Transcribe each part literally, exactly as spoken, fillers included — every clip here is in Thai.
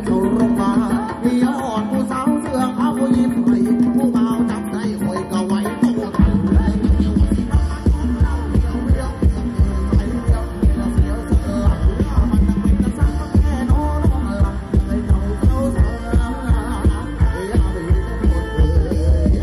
เขาลงมาพี่ยอดผู้สาวเสื้อขาวผู้ยิ้มให้ผู้เบาจับได้คอยก็ไว้โตทันเลยเกี่ยวกับสิ่งนั้นของเราเดียวเดียวสักเดียวเดียวเดียวเดียวเสียวสักหลับมันจะเป็นกระสังแค่นอนหลับให้เขาเขาเสืออย่าไปหมดเลย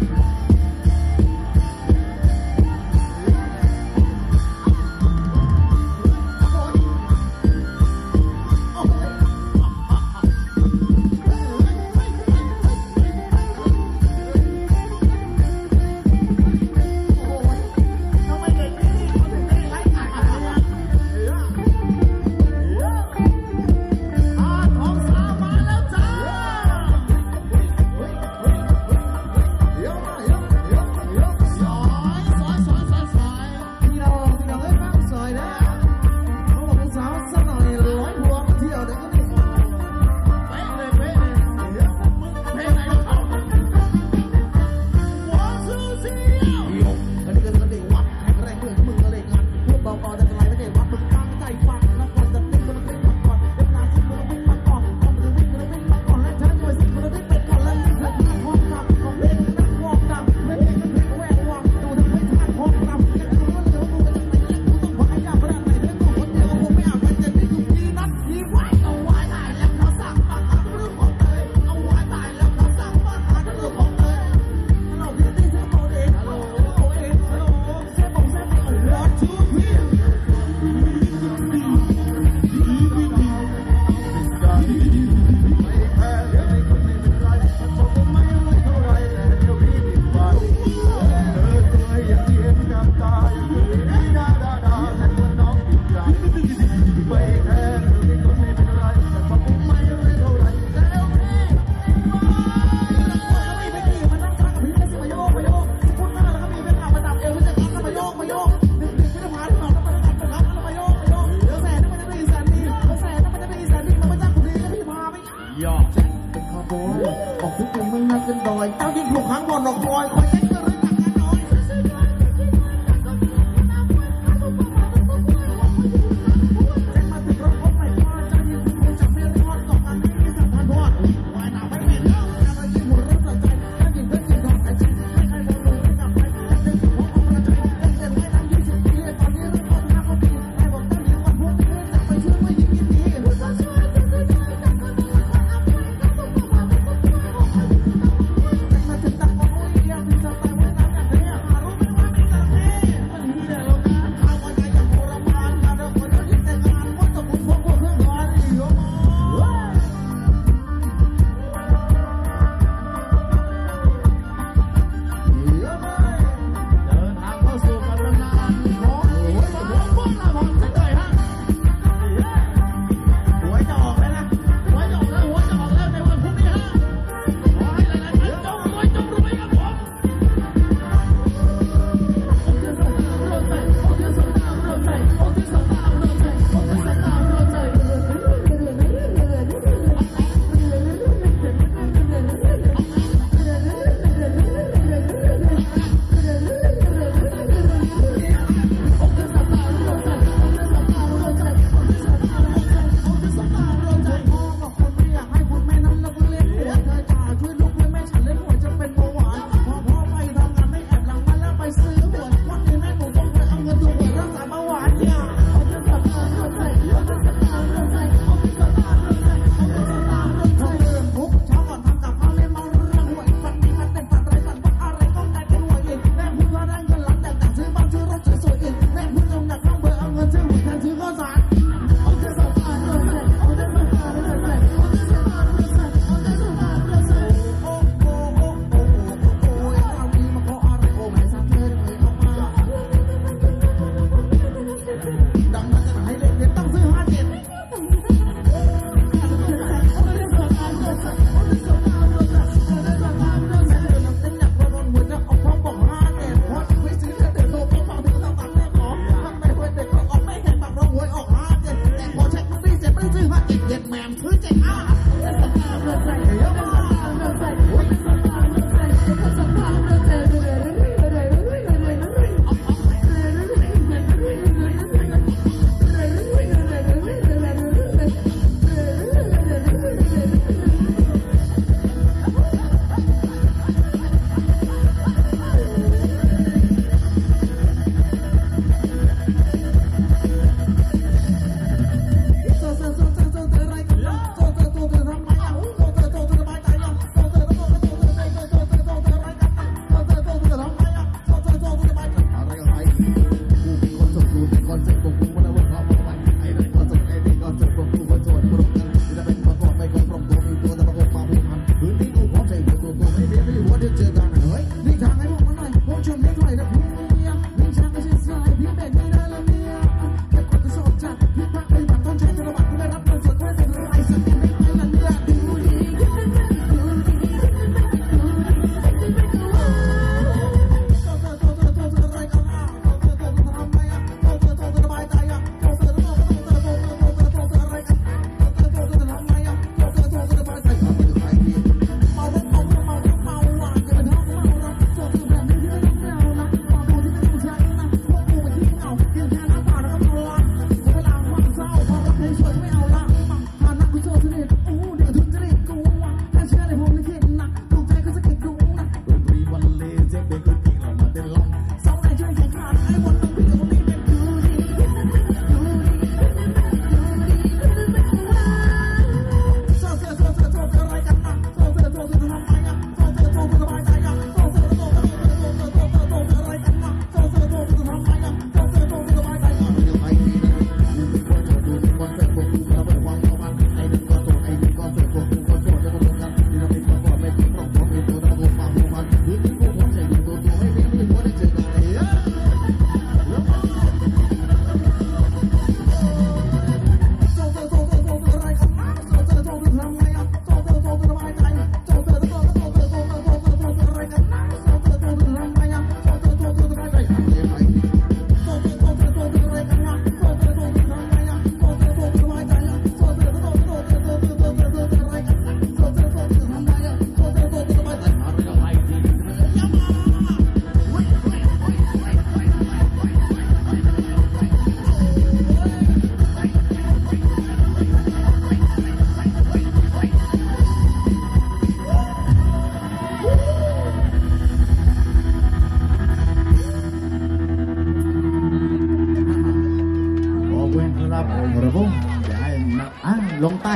ออกทุกคนมึงนั่งกันดอยเจ้ายิ่งถูกขังบนหลอกลอยคอยเช็คก็เลยหนักกันน้อย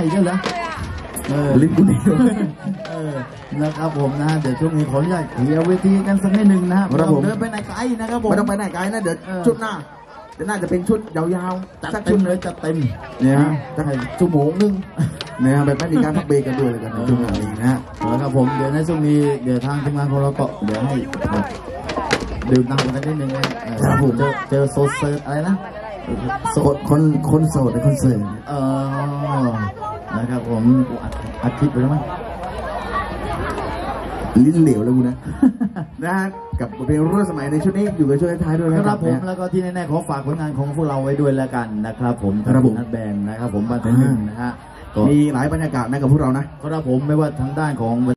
อีกแล้วเหรอเออลิ้นกูเดียวเออนะครับผมนะเดี๋ยวช่วงนี้ขออนุญาตเคลียร์เวทีกันสักนิดหนึ่งนะครับผมเดินไปไหนไกลนะครับผมไม่ต้องไปไหนไกลนะเดี๋ยวชุดหน้าเดี๋ยวน่าจะเป็นชุดยาวๆจัดเต็มเลยจัดเต็มเนี่ยฮะจะให้ชั่วโมงนึงเนี่ยแบบไม่มีการพักเบรกกันด้วยเลยกันช่วงนี้นะฮะแล้วครับผมเดี๋ยวในช่วงนี้เดี๋ยวทางทีมงานของเราก็เดี๋ยวให้ดื่มน้ำกันนิดนึงนะครับผมเจอโซเซอร์อะไรนะโสดคนคนโสดในคอนเสิร์ตเออนะครับผมอัดคลิปไปแล้วมั้งลิ้นเหลวแล้วกูนะนะฮะกับเพลงรุ่นสมัยในชุดนี้อยู่กับช่วงท้ายด้วยนะครับผมแล้วก็ที่แน่ๆขอฝากผลงานของพวกเราไว้ด้วยแล้วกันนะครับผมครับผมนัดแบนนะครับผมบ้านเต็นหนึ่งนะฮะมีหลายบรรยากาศนะกับพวกเรานะครับผมไม่ว่าทางด้านของ